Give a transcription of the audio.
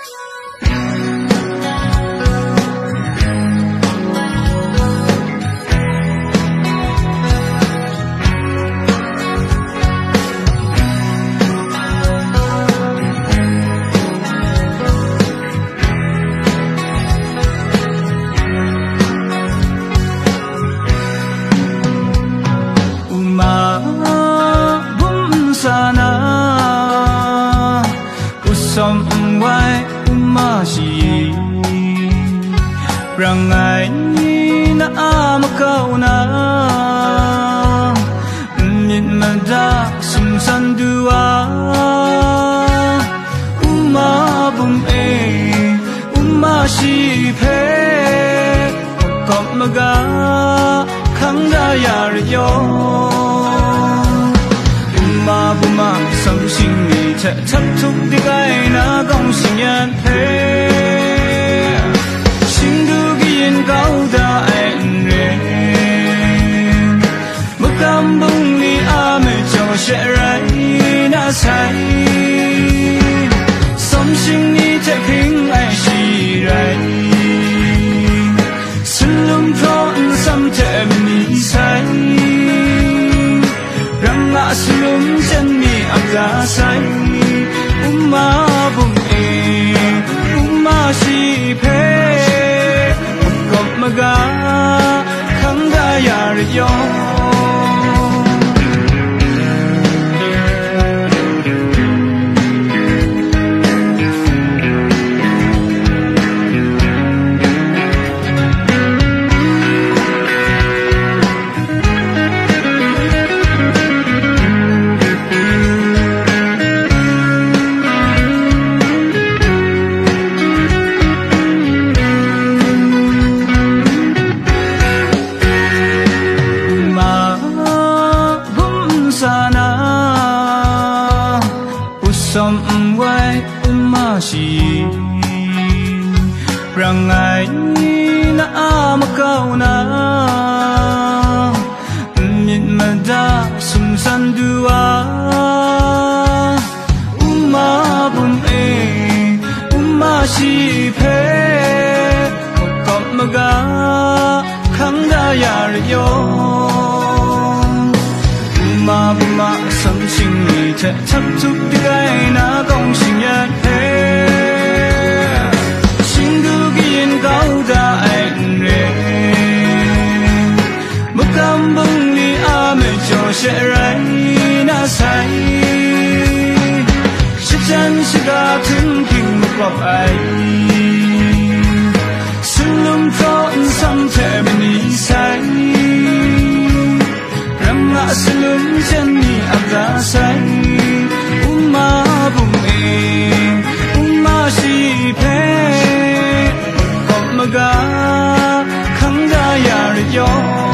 Rangai na amakaw na Min mada sumsan dua Umabum umashi pe Kop maga kangda yaryo Umabuma samsing ni cha chap chuk digay na gong singyan pe Gau da anh re Một cam bông ni ame cho sẽ rai na say Sống sinh ni chạy khinh ai xì rai Xin lung trọn xăm chạy ni say Răng ngã xin lung chân mi áp ra say bông si pe Maga kangda yaryo Rangai na amakaw na Min mada sumsan dua Umabum umashi pe Kop maga kangda yaryo Umabuma samsing ni cha chap chuk digay na gong singyan pe Gau da anh re Một cam bông ni ame cho sẽ rai na say Sẽ chân sẽ ga thương kinh một gọp ai Xin lung trọn xăm trẻ bên ni say Răng ngã xin lung chân ni áp ra say Bum si pe Maga kangda yaryo